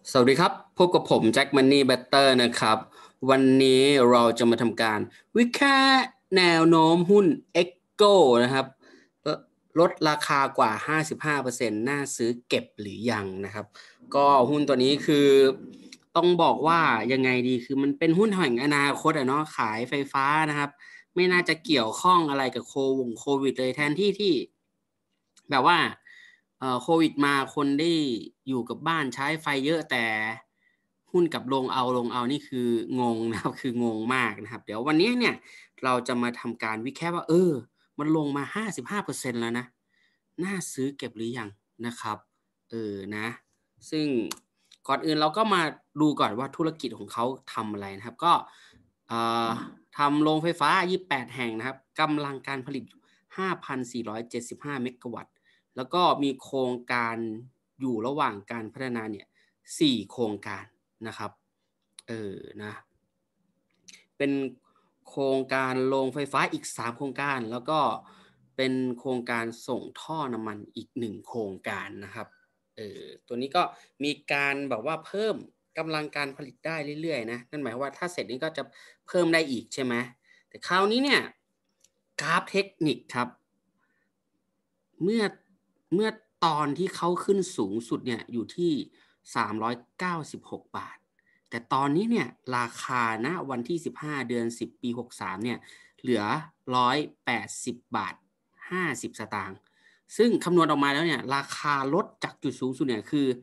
สวัสดีครับพบกับผมแจ็คมันนี่แบตเตอร์นะครับวันนี้เราจะมาทำการวิเคราะห์แนวโน้มหุ้น Echo นะครับลดราคากว่า 55%น่าซื้อเก็บหรือยังนะครับก็หุ้นตัวนี้คือต้องบอกว่ายังไงดีคือมันเป็นหุ้นแห่งอนาคตอะเนาะขายไฟฟ้านะครับไม่น่าจะเกี่ยวข้องอะไรกับโควิดเลยแทนที่แบบว่าโควิดมาคนได้อยู่กับบ้านใช้ไฟเยอะแต่หุ้นกับลงเอานี่คืองงนะครับคืองงมากนะครับเดี๋ยววันนี้เนี่ยเราจะมาทำการวิเคราะห์ว่ามันลงมา55%แล้วนะน่าซื้อเก็บหรือยังนะครับนะซึ่งก่อนอื่นเราก็มาดูก่อนว่าธุรกิจของเขาทำอะไรนะครับก็เอ่อทำโรงไฟฟ้า28แห่งนะครับกำลังการผลิต5,475เมกะวัตต์แล้วก็มีโครงการอยู่ระหว่างการพัฒนาเนี่ย4โครงการนะครับนะเป็นโครงการโรงไฟฟ้าอีก3โครงการแล้วก็เป็นโครงการส่งท่อน้ำมันอีก1โครงการนะครับตัวนี้ก็มีการแบบว่าเพิ่มกำลังการผลิตได้เรื่อยๆนะนั่นหมายความว่าถ้าเสร็จนี้ก็จะเพิ่มได้อีกใช่ไหมแต่คราวนี้เนี่ยกราฟเทคนิคครับเมื่อเมื่อตอนที่เขาขึ้นสูงสุดเนี่ยอยู่ที่396บาทแต่ตอนนี้เนี่ยราคาณวันที่15เดือน10ปี63เนี่ยเหลือ180บาท50สตางค์ซึ่งคำนวณออกมาแล้วเนี่ยราคาลดจากจุดสูงสุดเนี่ยคือ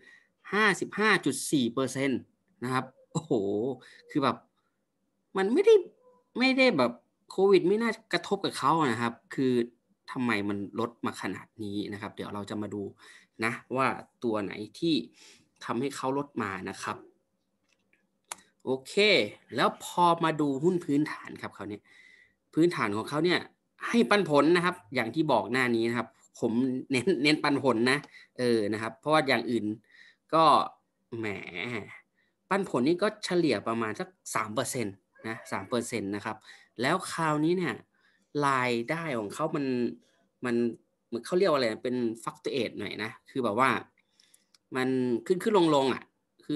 55.4%นต์นะครับโอ้โหคือแบบมันไม่ได้แบบโควิดไม่น่ากระทบกับเขานะครับคือทำไมมันลดมาขนาดนี้นะครับเดี๋ยวเราจะมาดูนะว่าตัวไหนที่ทำให้เขาลดมานะครับโอเคแล้วพอมาดูหุ้นพื้นฐานครับเขาเนี่ยพื้นฐานของเขาเนี่ยให้ปันผลนะครับอย่างที่บอกหน้านี้นะครับผมเน้นปันผลนะนะครับเพราะว่าอย่างอื่นก็แหมปันผลนี่ก็เฉลี่ยประมาณสัก3%นะ3%นะครับแล้วคราวนี้เนี่ยรายได้ของเขามันเหมือนเขาเรียกว่าอะไรเป็น fluctuate หน่อยนะคือแบบว่ามันขึ้นลงอ่ะคือ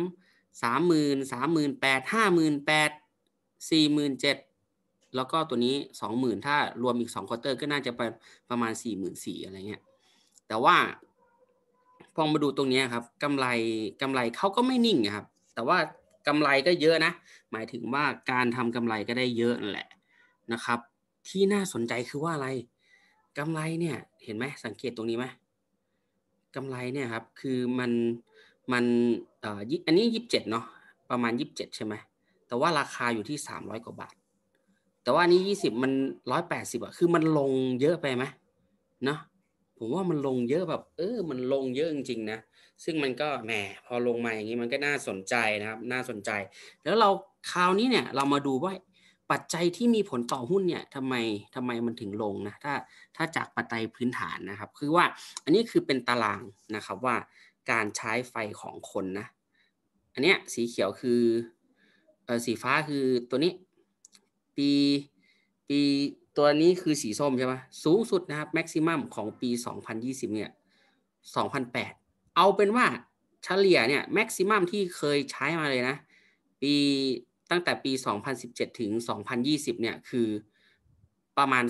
38,000 58,000 47,000แล้วก็ตัวนี้20,000ถ้ารวมอีก2ควอเตอร์ก็น่าจะประมาณ44,000อะไรเงี้ยแต่ว่าพอมาดูตรงนี้ครับกำไรเขาก็ไม่นิ่งครับแต่ว่ากำไรก็เยอะนะหมายถึงว่าการทำกำไรก็ได้เยอะนั่นแหละนะครับที่น่าสนใจคือว่าอะไรกำไรเนี่ยเห็นไหมสังเกตตรงนี้ไหมกำไรเนี่ยครับคือมันอันนี้27เนาะประมาณ27ใช่ไหมแต่ว่าราคาอยู่ที่300กว่าบาทแต่ว่าอันนี้20มัน180อะคือมันลงเยอะไปไหมเนาะผมว่ามันลงเยอะแบบมันลงเยอะจริงๆนะซึ่งมันก็แหมพอลงมาอย่างนี้มันก็น่าสนใจนะครับน่าสนใจแล้วเราคราวนี้เนี่ยเรามาดูว่าปัจจัยที่มีผลต่อหุ้นเนี่ยทำไมมันถึงลงนะถ้าจากปัจจัยพื้นฐานนะครับคือว่าอันนี้คือเป็นตารางนะครับว่าการใช้ไฟของคนนะอันเนี้ยสีเขียวคือสีฟ้าคือตัวนี้ปีปีตัวนี้คือสีส้มใช่ไหมสูงสุดนะครับแม็กซิมัมของปี2020เนี่ย2,008เอาเป็นว่าเฉลี่ยเนี่ยแม็กซิมัมที่เคยใช้มาเลยนะปีตั้งแต่ปี2017ถึง2020เนี่ยคือประมาณ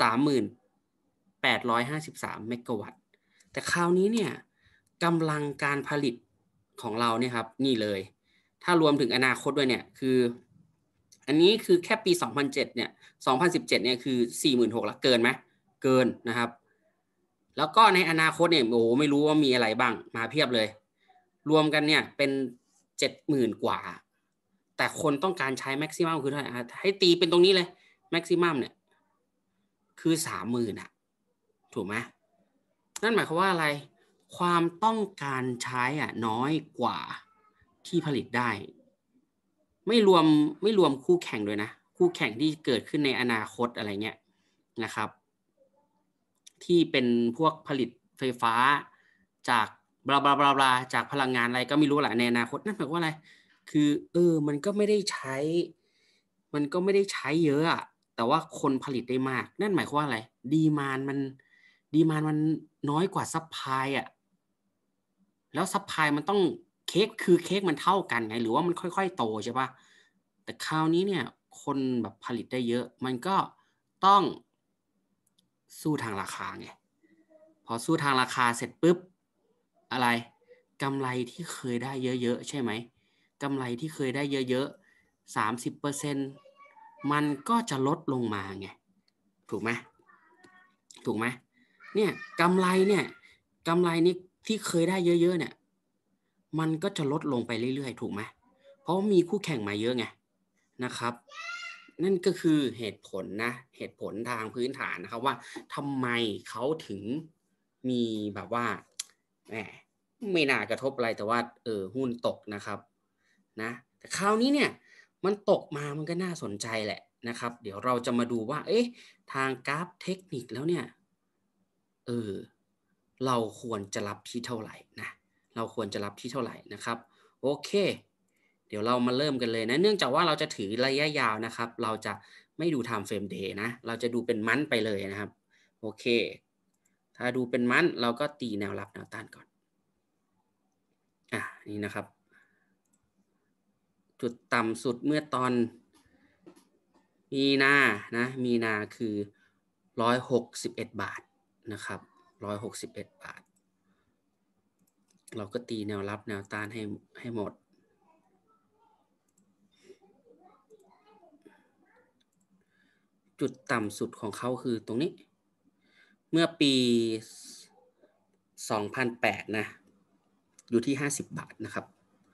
3853เมกะวัตต์แต่คราวนี้เนี่ยกำลังการผลิตของเราเนี่ยครับนี่เลยถ้ารวมถึงอนาคตด้วยเนี่ยคืออันนี้คือแค่ปี2007เนี่ย2017เนี่ยคือ46,000แล้วเกินไหมเกินนะครับแล้วก็ในอนาคตเนี่ยโอ้โหไม่รู้ว่ามีอะไรบ้างมาเพียบเลยรวมกันเนี่ยเป็น70,000กว่าแต่คนต้องการใช้แม็กซิมัมคือเท่าไหร่ให้ตีเป็นตรงนี้เลยแม็กซิมัมเนี่ยคือ30,000อ่ะถูกไหมนั่นหมายความว่าอะไรความต้องการใช้อ่ะน้อยกว่าที่ผลิตได้ไม่รวมคู่แข่งด้วยนะคู่แข่งที่เกิดขึ้นในอนาคตอะไรเงี้ยนะครับ ที่เป็นพวกผลิตไฟฟ้าจากบลาบลาบลาบลาจากพลังงานอะไรก็ไม่รู้แหละในอนาคตนั่นหมายความว่าอะไรคือมันก็ไม่ได้ใช้มันก็ไม่ได้ใช้เยอะอะแต่ว่าคนผลิตได้มากนั่นหมายความว่าอะไรดีมานมันดีมานมันน้อยกว่าซัพพลายอ่ะแล้วซัพพลายมันต้องเค้กมันเท่ากันไงหรือว่ามันค่อยๆโตใช่ปะแต่คราวนี้เนี่ยคนแบบผลิตได้เยอะมันก็ต้องสู้ทางราคาไงพอสู้ทางราคาเสร็จปุ๊บอะไรกำไรที่เคยได้เยอะๆใช่ไหมกำไรที่เคยได้เยอะๆ30%มันก็จะลดลงมาไงถูกไหมถูกไหมเนี่ยกำไรเนี่ยกำไรนี้ที่เคยได้เยอะๆเนี่ยมันก็จะลดลงไปเรื่อยๆถูกไหมเพราะมีคู่แข่งมาเยอะไงนะครับนั่นก็คือเหตุผลนะเหตุผลทางพื้นฐานนะครับว่าทำไมเขาถึงมีแบบว่าแหมไม่น่ากระทบอะไรแต่ว่าหุ้นตกนะครับนะแต่คราวนี้เนี่ยมันตกมามันก็น่าสนใจแหละนะครับเดี๋ยวเราจะมาดูว่าเอ๊ะทางกราฟเทคนิคแล้วเนี่ยเออเราควรจะรับที่เท่าไหร่นะเราควรจะรับที่เท่าไหร่นะครับโอเคเดี๋ยวเรามาเริ่มกันเลยนะเนื่องจากว่าเราจะถือระยะยาวนะครับเราจะไม่ดู time frame day นะเราจะดูเป็นมันไปเลยนะครับโอเคถ้าดูเป็นมันเราก็ตีแนวรับแนวต้านก่อนนี่นะครับจุดต่ำสุดเมื่อตอนมีนานะมีนาคือ161 บาทนะครับ161 บาทเราก็ตีแนวรับแนวต้านให้หมดจุดต่ำสุดของเขาคือตรงนี้เมื่อปี2008นะอยู่ที่50 บาทนะครับ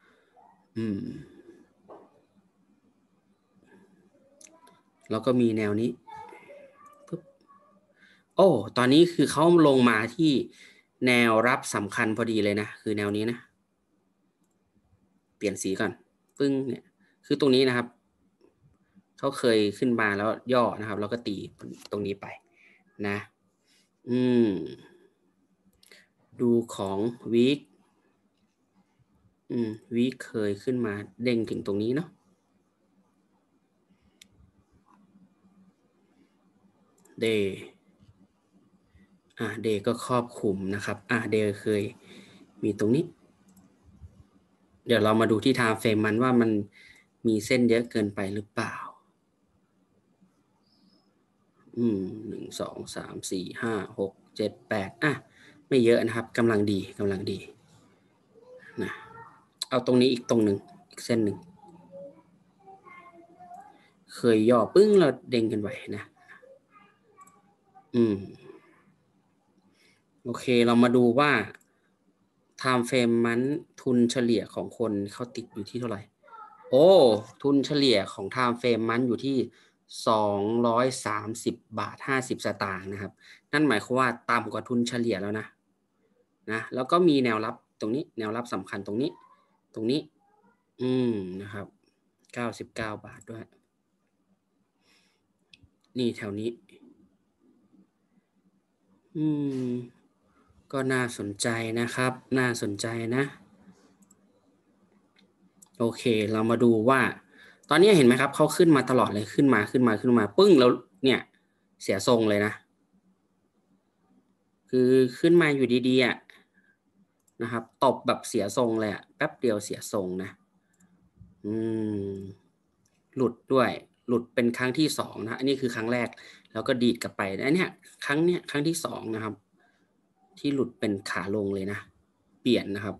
แล้วก็มีแนวนี้ปึ๊บโอ้ตอนนี้คือเขาลงมาที่แนวรับสำคัญพอดีเลยนะคือแนวนี้นะเปลี่ยนสีก่อนปึ้งเนี่ยคือตรงนี้นะครับเขาเคยขึ้นมาแล้วย่อนะครับแล้วก็ตีตรงนี้ไปนะดูของวีควีคเคยขึ้นมาเด้งถึงตรงนี้เนาะเดย์เดย์ก็ครอบคลุมนะครับเดย์เคยมีตรงนี้เดี๋ยวเรามาดูที่ไทม์เฟรมมันว่ามันมีเส้นเยอะเกินไปหรือเปล่า1 2 3 4 5 6 7 8ไม่เยอะนะครับกำลังดีนะเอาตรงนี้อีกตรงหนึ่งอีกเส้นหนึ่งเคยย่อปึ้งเราเด้งกันไว้นะโอเคเรามาดูว่า time frame มันทุนเฉลี่ยของคนเขาติดอยู่ที่เท่าไหร่โอ้ทุนเฉลี่ยของ time frame มันอยู่ที่230.50 บาทนะครับนั่นหมายความว่าต่ำกว่าทุนเฉลี่ยแล้วนะแล้วก็มีแนวรับตรงนี้แนวรับสำคัญตรงนี้นะครับ99 บาทด้วยนี่แถวนี้ก็น่าสนใจนะครับน่าสนใจนะโอเคเรามาดูว่าตอนนี้เห็นไหมครับเขาขึ้นมาตลอดเลยขึ้นมาปึ้งแล้วเนี่ยเสียทรงเลยนะคือขึ้นมาอยู่ดีๆนะครับตบแบบเสียทรงเลยแป๊บเดียวเสียทรงนะหลุดด้วยหลุดเป็นครั้งที่2นะอันนี้คือครั้งแรกแล้วก็ดีดกลับไปอันนี้ครั้งที่2นะครับที่หลุดเป็นขาลงเลยนะเปลี่ยนนะครับ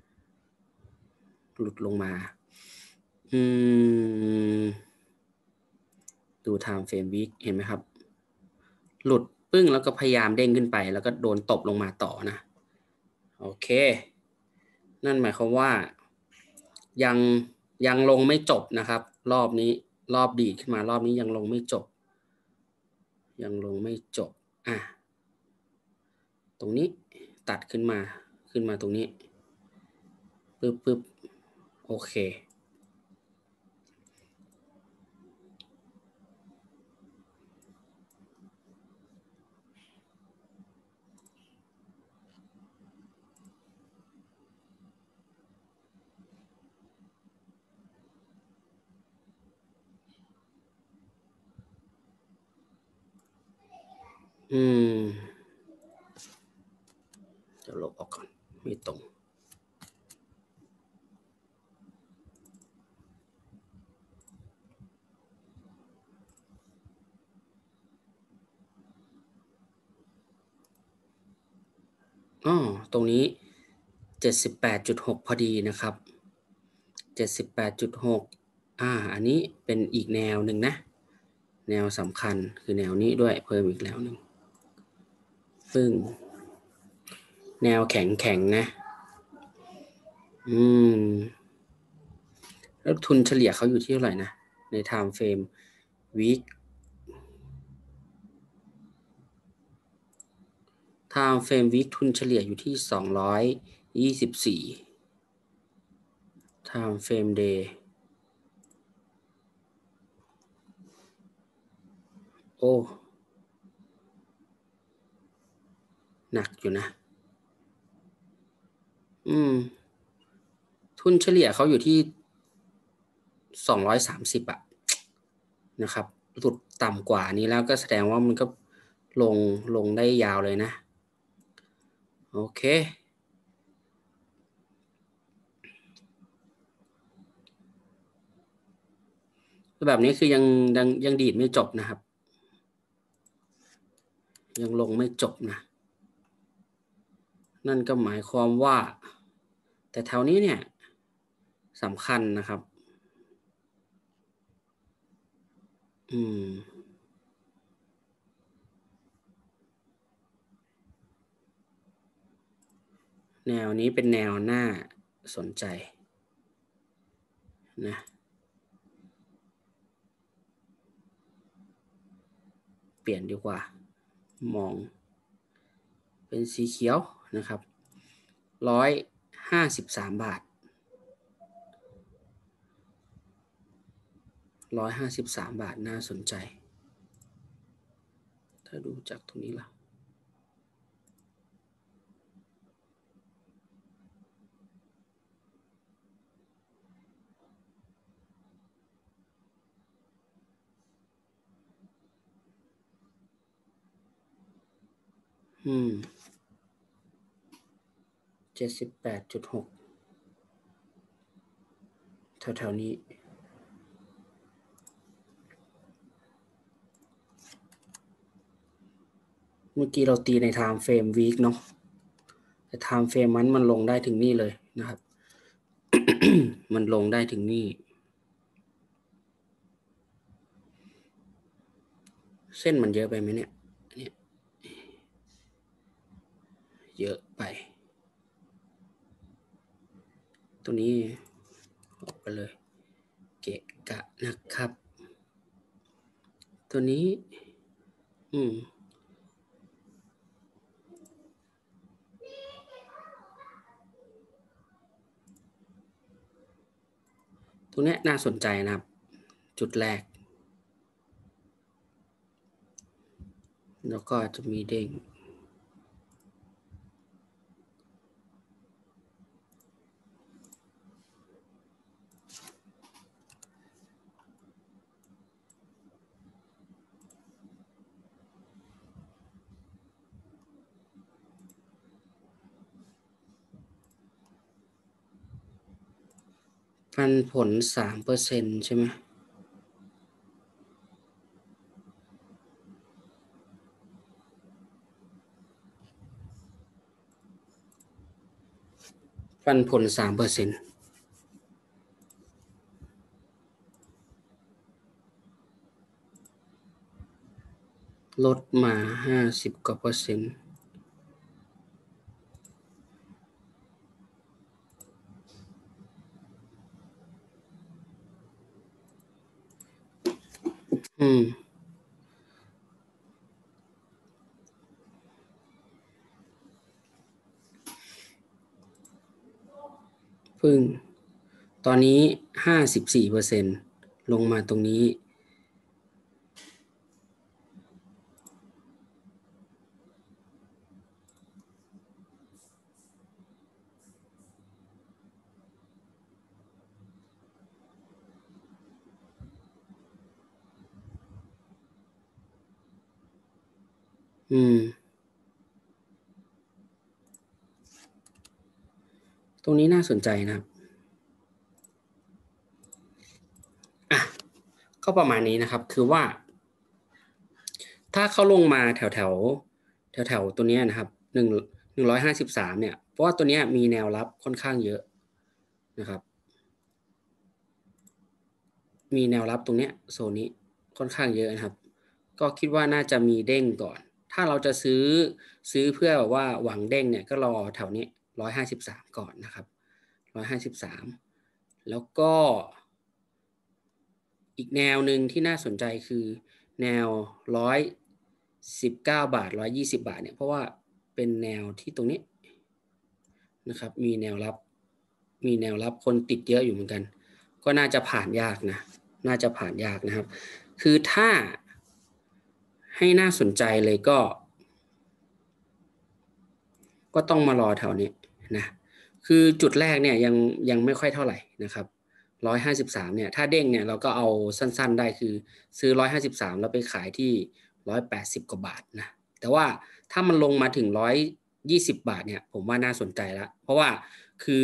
หลุดลงมาดู time frame week เห็นไหมครับหลุดปึ้งแล้วก็พยายามเด้งขึ้นไปแล้วก็โดนตบลงมาต่อนะโอเคนั่นหมายความว่ายังยังลงไม่จบนะครับรอบนี้รอบดีดขึ้นมารอบนี้ยังลงไม่จบตรงนี้ตัดขึ้นมาตรงนี้ปึ๊บโอเคจะลบออกก่อนไม่ตรงตรงนี้ 78.6 พอดีนะครับ 78.6 อันนี้เป็นอีกแนวหนึ่งนะ แนวสำคัญคือแนวนี้ด้วยเพิ่มอีกแล้วหนึ่งซึ่งแนวแข็งๆนะแล้วทุนเฉลี่ยเขาอยู่ที่เท่าไหร่นะใน time frame week time frame week ทุนเฉลี่ยอยู่ที่224 time frame day โอ้หนักอยู่นะทุนเฉลี่ยเขาอยู่ที่230นะครับหลุดต่ำกว่านี้แล้วก็แสดงว่ามันก็ลงได้ยาวเลยนะโอเคแบบนี้คือยังดีดไม่จบนะครับยังลงไม่จบนะนั่นก็หมายความว่าแต่แถวนี้เนี่ยสำคัญนะครับแนวนี้เป็นแนวหน้าสนใจนะเปลี่ยนดีกว่ามองเป็นสีเขียวนะครับ153 บาท153 บาทน่าสนใจถ้าดูจากตรงนี้ล่ะ78.6แถวๆนี้เมื่อกี้เราตีใน time frame week เนาะแต่ time frame มันลงได้ถึงนี่เลยนะครับ มันลงได้ถึงนี่เส้นมันเยอะไปไหมเนี่ยเยอะไปตัวนี้ออกไปเลยเกะกะนะครับตัวนี้ตรงนี้น่าสนใจนะครับจุดแรกแล้วก็จะมีเด้งปันผล 3% ใช่ไหมปันผล 3%ลดมา50 กว่าเปอร์เซ็นต์พึ่งตอนนี้ 54% ลงมาตรงนี้ตรงนี้น่าสนใจนะครับก็ประมาณนี้นะครับคือว่าถ้าเขาลงมาแถวตัวนี้นะครับ 153เนี่ยเพราะว่าตัวนี้มีแนวรับค่อนข้างเยอะนะครับมีแนวรับตรงเนี้ยโซนนี้ค่อนข้างเยอะนะครับก็คิดว่าน่าจะมีเด้งก่อนถ้าเราจะซื้อเพื่อว่าหวังเด้งเนี่ยก็รอแถวนี้153ก่อนนะครับ153แล้วก็อีกแนวหนึ่งที่น่าสนใจคือแนว119 บาท120 บาทเนี่ยเพราะว่าเป็นแนวที่ตรงนี้นะครับมีแนวรับคนติดเยอะอยู่เหมือนกันก็น่าจะผ่านยากนะน่าจะผ่านยากนะครับคือถ้าให้น่าสนใจเลยก็ต้องมารอแถวนี้นะคือจุดแรกเนี่ยยังไม่ค่อยเท่าไหร่นะครับ153เนี่ยถ้าเด้งเนี่ยเราก็เอาสั้นๆได้คือซื้อ153แล้วไปขายที่180กว่าบาทนะแต่ว่าถ้ามันลงมาถึง120บาทเนี่ยผมว่าน่าสนใจแล้วเพราะว่าคือ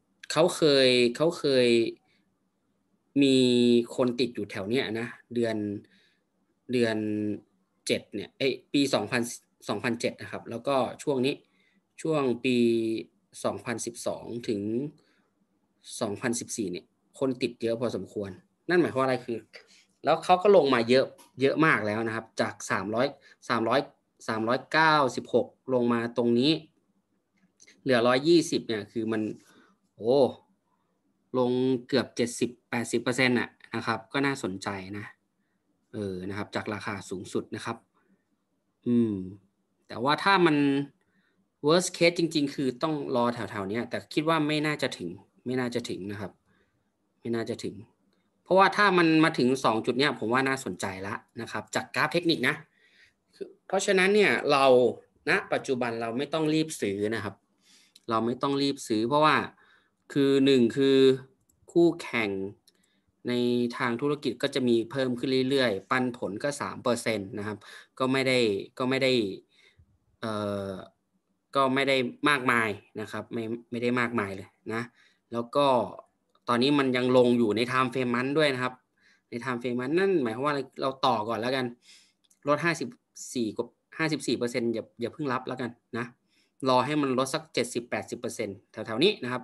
เขาเคยมีคนติดอยู่แถวเนี้ยนะเดือน7เนี่ยปี2007นะครับแล้วก็ช่วงนี้ช่วงปี2012ถึง2014เนี่ยคนติดเยอะพอสมควรนั่นหมายความว่าอะไรคือแล้วเขาก็ลงมาเยอะมากแล้วนะครับจาก396ลงมาตรงนี้เหลือ120เนี่ยคือมันลงเกือบ70-80%นะครับก็น่าสนใจนะนะครับจากราคาสูงสุดนะครับแต่ว่าถ้ามัน worst case จริงๆคือต้องรอแถวๆนี้แต่คิดว่าไม่น่าจะถึงนะครับไม่น่าจะถึงเพราะว่าถ้ามันมาถึง2จุดเนี้ยผมว่าน่าสนใจละนะครับจากกราฟเทคนิคนะเพราะฉะนั้นเนี่ยเราณปัจจุบันเราไม่ต้องรีบซื้อนะครับเราไม่ต้องรีบซื้อเพราะว่าคือ1คือคู่แข่งในทางธุรกิจก็จะมีเพิ่มขึ้นเรื่อยๆปันผลก็ 3% นะครับก็ไม่ได้ก็ไม่ได้มากมายนะครับไม่ได้มากมายเลยนะแล้วก็ตอนนี้มันยังลงอยู่ใน time frame นั้นด้วยนะครับใน time frame นั้นนั่นหมายความว่าเราต่อก่อนแล้วกันลด54กับ54%อย่าเพิ่งรับแล้วกันนะรอให้มันลดสัก 70-80% แถวๆนี้นะครับ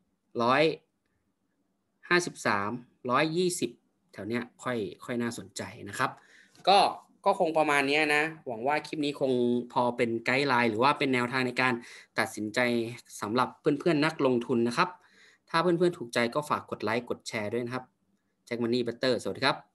153 120แถวเนี้ยค่อยน่าสนใจนะครับก็คงประมาณนี้นะหวังว่าคลิปนี้คงพอเป็นไกด์ไลน์หรือว่าเป็นแนวทางในการตัดสินใจสำหรับเพื่อนๆนักลงทุนนะครับถ้าเพื่อนๆถูกใจก็ฝากกดไลค์กดแชร์ด้วยนะครับแจ็คมันนี่เบตเตอร์สวัสดีครับ